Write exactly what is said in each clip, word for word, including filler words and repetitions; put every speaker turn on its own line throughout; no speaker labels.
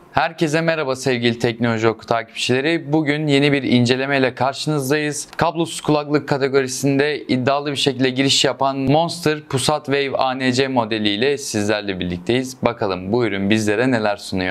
Herkese merhaba sevgili Teknoloji Oku takipçileri. Bugün yeni bir inceleme ile karşınızdayız. Kablosuz kulaklık kategorisinde iddialı bir şekilde giriş yapan Monster Pusat Wave A N C modeliyle sizlerle birlikteyiz. Bakalım bu ürün bizlere neler sunuyor.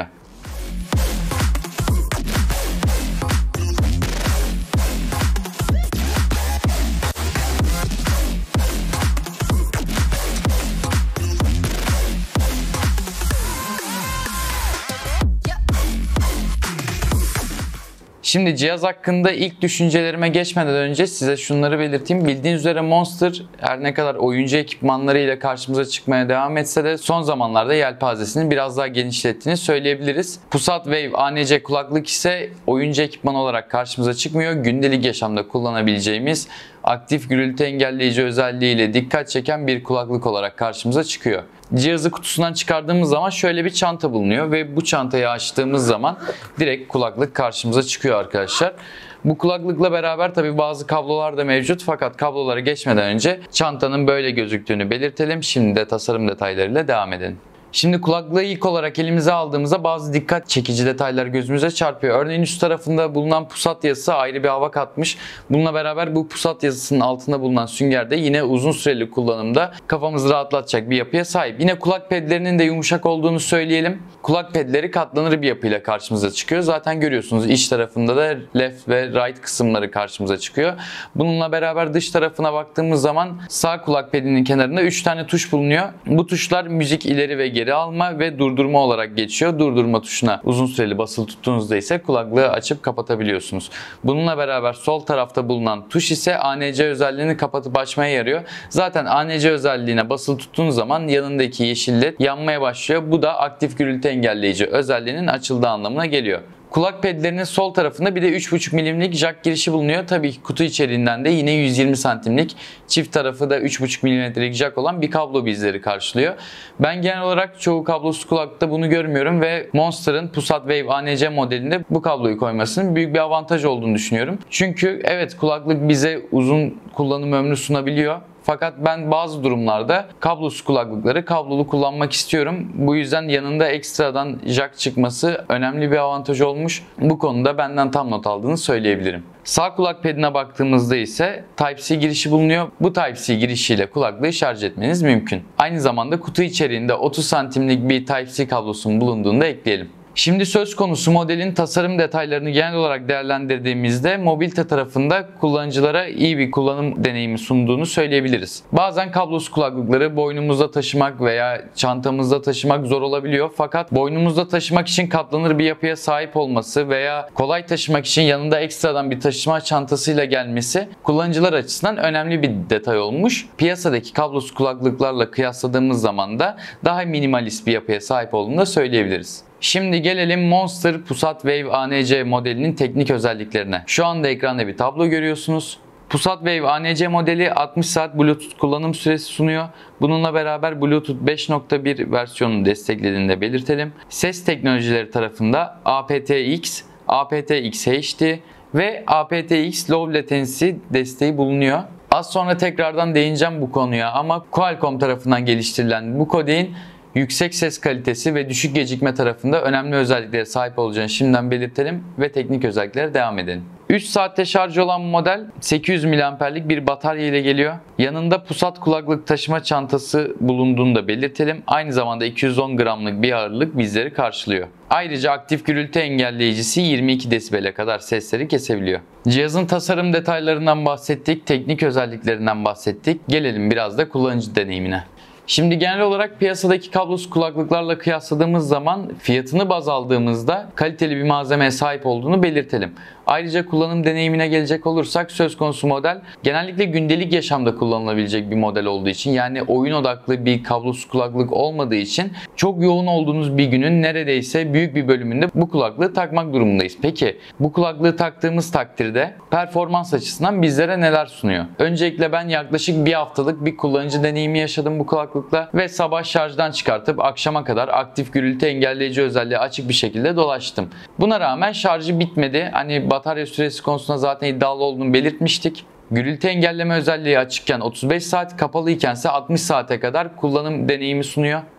Şimdi cihaz hakkında ilk düşüncelerime geçmeden önce size şunları belirteyim. Bildiğiniz üzere Monster her ne kadar oyuncu ekipmanlarıyla karşımıza çıkmaya devam etse de son zamanlarda yelpazesini biraz daha genişlettiğini söyleyebiliriz. Pusat Wave A N C kulaklık ise oyuncu ekipmanı olarak karşımıza çıkmıyor. Gündelik yaşamda kullanabileceğimiz aktif gürültü engelleyici özelliğiyle dikkat çeken bir kulaklık olarak karşımıza çıkıyor. Cihazı kutusundan çıkardığımız zaman şöyle bir çanta bulunuyor ve bu çantayı açtığımız zaman direkt kulaklık karşımıza çıkıyor arkadaşlar. Bu kulaklıkla beraber tabi bazı kablolar da mevcut, fakat kablolara geçmeden önce çantanın böyle gözüktüğünü belirtelim. Şimdi de tasarım detaylarıyla devam edelim. Şimdi kulaklığı ilk olarak elimize aldığımızda bazı dikkat çekici detaylar gözümüze çarpıyor. Örneğin üst tarafında bulunan pusat yazısı ayrı bir hava katmış. Bununla beraber bu pusat yazısının altında bulunan sünger de yine uzun süreli kullanımda kafamızı rahatlatacak bir yapıya sahip. Yine kulak pedlerinin de yumuşak olduğunu söyleyelim. Kulak pedleri katlanır bir yapıyla karşımıza çıkıyor. Zaten görüyorsunuz iç tarafında da left ve right kısımları karşımıza çıkıyor. Bununla beraber dış tarafına baktığımız zaman sağ kulak pedinin kenarında üç tane tuş bulunuyor. Bu tuşlar müzik ileri ve geri alma ve durdurma olarak geçiyor. Durdurma tuşuna uzun süreli basılı tuttuğunuzda ise kulaklığı açıp kapatabiliyorsunuz. Bununla beraber sol tarafta bulunan tuş ise A N C özelliğini kapatıp açmaya yarıyor. Zaten A N C özelliğine basılı tuttuğunuz zaman yanındaki yeşil led yanmaya başlıyor. Bu da aktif gürültü engelleyici özelliğinin açıldığı anlamına geliyor. Kulak pedlerinin sol tarafında bir de üç buçuk milimlik jack girişi bulunuyor. Tabii ki kutu içeriğinden de yine yüz yirmi santimlik, çift tarafı da üç buçuk milimetrelik jack olan bir kablo bizleri karşılıyor. Ben genel olarak çoğu kablosuz kulaklıkta bunu görmüyorum ve Monster'ın Pusat Wave A N C modelinde bu kabloyu koymasının büyük bir avantaj olduğunu düşünüyorum. Çünkü evet, kulaklık bize uzun kullanım ömrü sunabiliyor. Fakat ben bazı durumlarda kablosuz kulaklıkları kablolu kullanmak istiyorum. Bu yüzden yanında ekstradan jack çıkması önemli bir avantaj olmuş. Bu konuda benden tam not aldığını söyleyebilirim. Sağ kulak pedine baktığımızda ise Type-C girişi bulunuyor. Bu Type-C girişiyle kulaklığı şarj etmeniz mümkün. Aynı zamanda kutu içeriğinde otuz santimlik bir Type-C kablosunun bulunduğunu da ekleyelim. Şimdi söz konusu modelin tasarım detaylarını genel olarak değerlendirdiğimizde mobilite tarafında kullanıcılara iyi bir kullanım deneyimi sunduğunu söyleyebiliriz. Bazen kablosuz kulaklıkları boynumuzda taşımak veya çantamızda taşımak zor olabiliyor. Fakat boynumuzda taşımak için katlanır bir yapıya sahip olması veya kolay taşımak için yanında ekstradan bir taşıma çantasıyla gelmesi kullanıcılar açısından önemli bir detay olmuş. Piyasadaki kablosuz kulaklıklarla kıyasladığımız zaman da daha minimalist bir yapıya sahip olduğunu da söyleyebiliriz. Şimdi gelelim Monster Pusat Wave A N C modelinin teknik özelliklerine. Şu anda ekranda bir tablo görüyorsunuz. Pusat Wave A N C modeli altmış saat Bluetooth kullanım süresi sunuyor. Bununla beraber Bluetooth beş nokta bir versiyonunu desteklediğini de belirtelim. Ses teknolojileri tarafında A P T X, A P T X H D ve A P T X Low Latency desteği bulunuyor. Az sonra tekrardan değineceğim bu konuya ama Qualcomm tarafından geliştirilen bu kodeğin yüksek ses kalitesi ve düşük gecikme tarafında önemli özelliklere sahip olacağını şimdiden belirtelim ve teknik özelliklere devam edelim. üç saatte şarj olan model sekiz yüz miliamperlik bir batarya ile geliyor. Yanında pusat kulaklık taşıma çantası bulunduğunu da belirtelim. Aynı zamanda iki yüz on gramlık bir ağırlık bizleri karşılıyor. Ayrıca aktif gürültü engelleyicisi yirmi iki desibele kadar sesleri kesebiliyor. Cihazın tasarım detaylarından bahsettik, teknik özelliklerinden bahsettik. Gelelim biraz da kullanıcı deneyimine. Şimdi genel olarak piyasadaki kablosuz kulaklıklarla kıyasladığımız zaman fiyatını baz aldığımızda kaliteli bir malzemeye sahip olduğunu belirtelim. Ayrıca kullanım deneyimine gelecek olursak söz konusu model genellikle gündelik yaşamda kullanılabilecek bir model olduğu için, yani oyun odaklı bir kablosuz kulaklık olmadığı için çok yoğun olduğunuz bir günün neredeyse büyük bir bölümünde bu kulaklığı takmak durumundayız. Peki bu kulaklığı taktığımız takdirde performans açısından bizlere neler sunuyor? Öncelikle ben yaklaşık bir haftalık bir kullanıcı deneyimi yaşadım bu kulaklıkla ve sabah şarjdan çıkartıp akşama kadar aktif gürültü engelleyici özelliği açık bir şekilde dolaştım. Buna rağmen şarjı bitmedi. Hani batarya süresi konusunda zaten iddialı olduğunu belirtmiştik. Gürültü engelleme özelliği açıkken otuz beş saat, kapalıyken ise altmış saate kadar kullanım deneyimi sunuyor.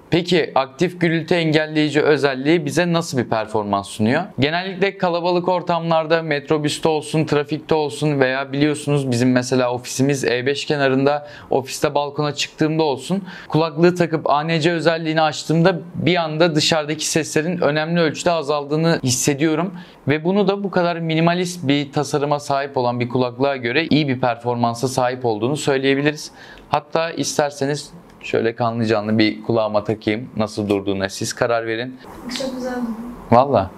Peki aktif gürültü engelleyici özelliği bize nasıl bir performans sunuyor? Genellikle kalabalık ortamlarda, metrobüste olsun, trafikte olsun veya biliyorsunuz bizim mesela ofisimiz E beş kenarında, ofiste balkona çıktığımda olsun, kulaklığı takıp A N C özelliğini açtığımda bir anda dışarıdaki seslerin önemli ölçüde azaldığını hissediyorum. Ve bunu da bu kadar minimalist bir tasarıma sahip olan bir kulaklığa göre iyi bir performansa sahip olduğunu söyleyebiliriz. Hatta isterseniz şöyle kanlı canlı bir kulağıma takayım. Nasıl durduğuna siz karar verin.
Çok güzel.
Valla.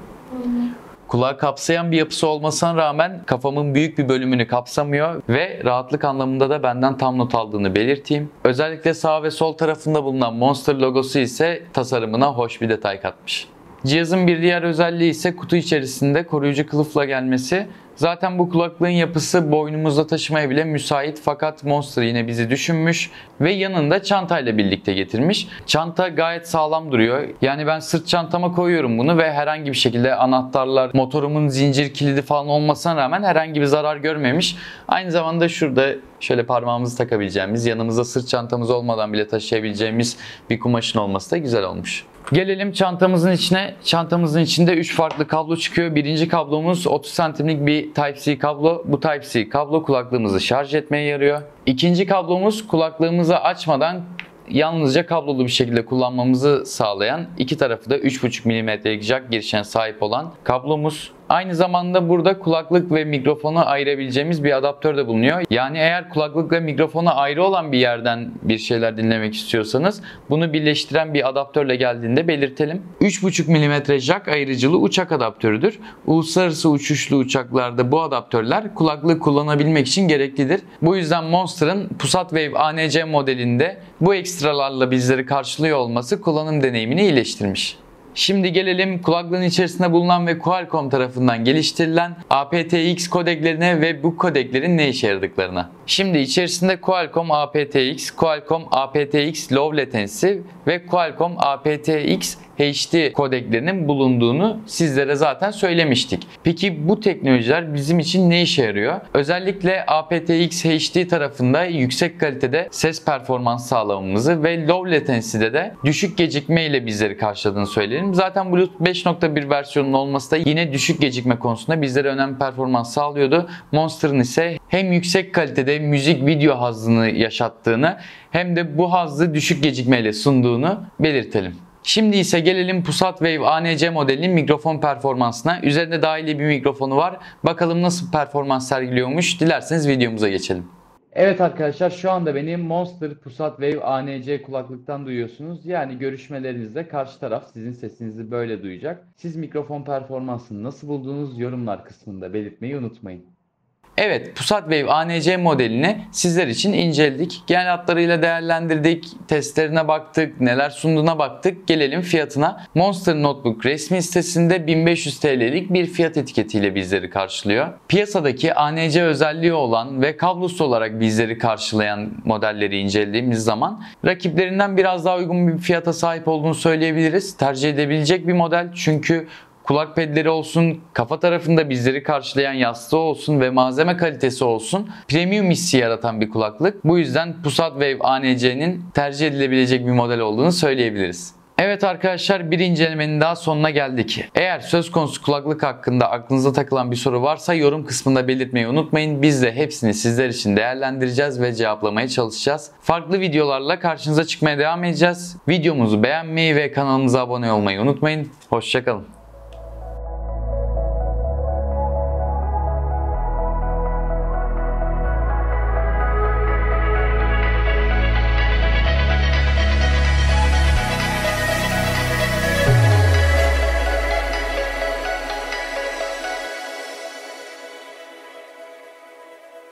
Kulağı kapsayan bir yapısı olmasına rağmen kafamın büyük bir bölümünü kapsamıyor ve rahatlık anlamında da benden tam not aldığını belirteyim. Özellikle sağ ve sol tarafında bulunan Monster logosu ise tasarımına hoş bir detay katmış. Cihazın bir diğer özelliği ise kutu içerisinde koruyucu kılıfla gelmesi. Zaten bu kulaklığın yapısı boynumuzda taşımaya bile müsait, fakat Monster yine bizi düşünmüş ve yanında çantayla birlikte getirmiş. Çanta gayet sağlam duruyor. Yani ben sırt çantama koyuyorum bunu ve herhangi bir şekilde anahtarlar, motorumun zincir kilidi falan olmasına rağmen herhangi bir zarar görmemiş. Aynı zamanda şurada şöyle parmağımızı takabileceğimiz, yanımızda sırt çantamız olmadan bile taşıyabileceğimiz bir kumaşın olması da güzel olmuş. Gelelim çantamızın içine. Çantamızın içinde üç farklı kablo çıkıyor. Birinci kablomuz otuz santimlik bir Type-C kablo. Bu Type-C kablo kulaklığımızı şarj etmeye yarıyor. İkinci kablomuz kulaklığımızı açmadan yalnızca kablolu bir şekilde kullanmamızı sağlayan, iki tarafı da üç buçuk milimetrelik jack girişine sahip olan kablomuz. Aynı zamanda burada kulaklık ve mikrofonu ayırabileceğimiz bir adaptör de bulunuyor. Yani eğer kulaklık ve mikrofonu ayrı olan bir yerden bir şeyler dinlemek istiyorsanız bunu birleştiren bir adaptörle geldiğinde belirtelim. üç buçuk milimetre jack ayırıcılı uçak adaptörüdür. Uluslararası uçuşlu uçaklarda bu adaptörler kulaklık kullanabilmek için gereklidir. Bu yüzden Monster'ın Pusat Wave A N C modelinde bu ekstralarla bizleri karşılıyor olması kullanım deneyimini iyileştirmiş. Şimdi gelelim kulaklığın içerisinde bulunan ve Qualcomm tarafından geliştirilen A P T X kodeklerine ve bu kodeklerin ne işe yaradıklarına. Şimdi içerisinde Qualcomm A P T X, Qualcomm A P T X Low Latency ve Qualcomm A P T X H D kodeklerinin bulunduğunu sizlere zaten söylemiştik. Peki bu teknolojiler bizim için ne işe yarıyor? Özellikle A P T X H D tarafında yüksek kalitede ses performans sağlamamızı ve low latency'de de düşük gecikme ile bizleri karşıladığını söyleyelim. Zaten Bluetooth beş nokta bir versiyonunun olması da yine düşük gecikme konusunda bizlere önemli performans sağlıyordu. Monster'ın ise hem yüksek kalitede müzik video hazzını yaşattığını hem de bu hazzı düşük gecikmeyle sunduğunu belirtelim. Şimdi ise gelelim Pusat Wave A N C modelinin mikrofon performansına. Üzerinde dahili bir mikrofonu var. Bakalım nasıl performans sergiliyormuş. Dilerseniz videomuza geçelim. Evet arkadaşlar, şu anda beni Monster Pusat Wave A N C kulaklıktan duyuyorsunuz. Yani görüşmelerinizde karşı taraf sizin sesinizi böyle duyacak. Siz mikrofon performansını nasıl buldunuz, yorumlar kısmında belirtmeyi unutmayın. Evet, Pusat Wave A N C modelini sizler için inceledik. Genel hatlarıyla değerlendirdik, testlerine baktık, neler sunduğuna baktık. Gelelim fiyatına. Monster Notebook resmi sitesinde bin beş yüz T L'lik bir fiyat etiketiyle bizleri karşılıyor. Piyasadaki A N C özelliği olan ve kablosuz olarak bizleri karşılayan modelleri incelediğimiz zaman rakiplerinden biraz daha uygun bir fiyata sahip olduğunu söyleyebiliriz. Tercih edebilecek bir model, çünkü kulak pedleri olsun, kafa tarafında bizleri karşılayan yastığı olsun ve malzeme kalitesi olsun premium hissi yaratan bir kulaklık. Bu yüzden Pusat Wave A N C'nin tercih edilebilecek bir model olduğunu söyleyebiliriz. Evet arkadaşlar, bir incelemenin daha sonuna geldik. Eğer söz konusu kulaklık hakkında aklınıza takılan bir soru varsa yorum kısmında belirtmeyi unutmayın. Biz de hepsini sizler için değerlendireceğiz ve cevaplamaya çalışacağız. Farklı videolarla karşınıza çıkmaya devam edeceğiz. Videomuzu beğenmeyi ve kanalımıza abone olmayı unutmayın. Hoşça kalın.